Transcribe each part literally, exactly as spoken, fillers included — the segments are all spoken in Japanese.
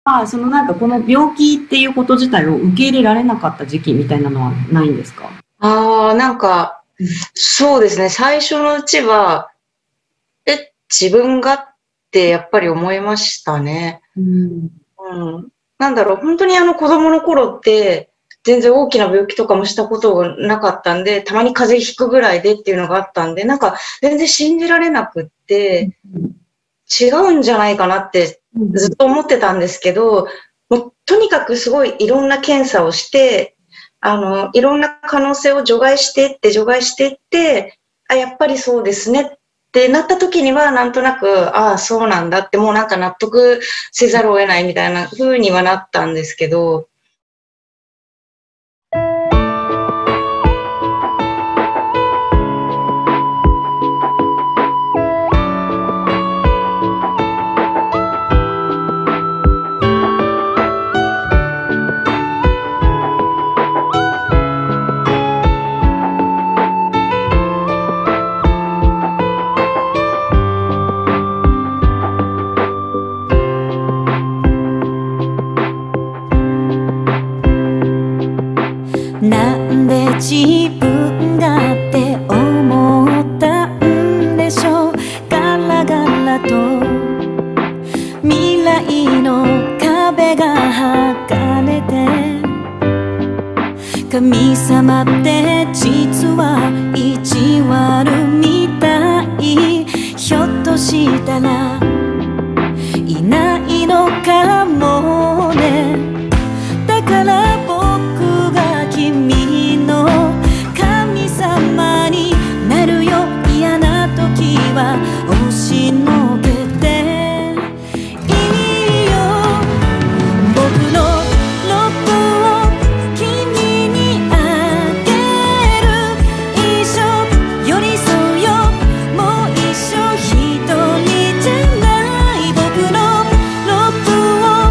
ああ、そのなんかこの病気っていうこと自体を受け入れられなかった時期みたいなのはないんですか？ ああ、なんか、そうですね。最初のうちは、え、自分がってやっぱり思いましたね。 うん。 うん。なんだろう、本当にあの子供の頃って、全然大きな病気とかもしたことがなかったんで、たまに風邪ひくぐらいでっていうのがあったんで、なんか全然信じられなくって、違うんじゃないかなってずっと思ってたんですけど、もうとにかくすごいいろんな検査をして、あの、いろんな可能性を除外してって除外していって、あ、やっぱりそうですねってなった時には、なんとなく、ああ、そうなんだって、もうなんか納得せざるを得ないみたいな風にはなったんですけど、 なんで自分がって思ったんでしょう。ガラガラと未来の壁が剥がれて、神様って実は意地悪みたい。ひょっとしたらいないのかもね。だから僕が君の神様になるよ。嫌な時は押しのけていいよ。僕のロックを君にあげる。一緒寄り添うよ。もう一生一人じゃない。僕のロックを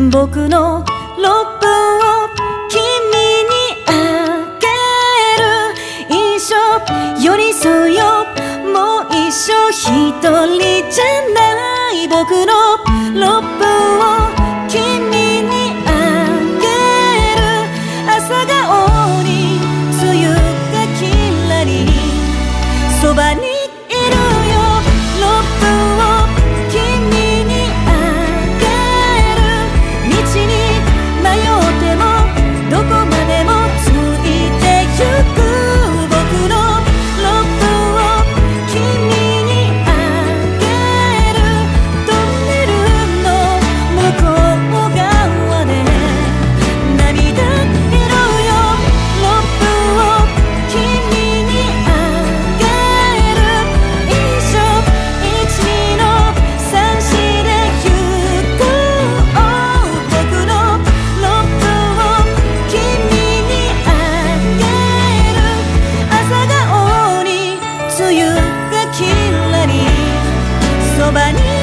僕のロップを君にあげる。一緒寄り添うよ、もう一生一人じゃない。僕のロップを君にあげる。朝顔に梅雨がきらりそばにいるよ。ロップを君にあげる。道に迷ってもどこまでもついてゆく。僕のロップを君にあげる。トンネルの向こう側で涙色よ。ロップを君にあげる。一緒一二の三四で行こう。僕のロップを君にあげる。朝顔に梅雨がきらりそばに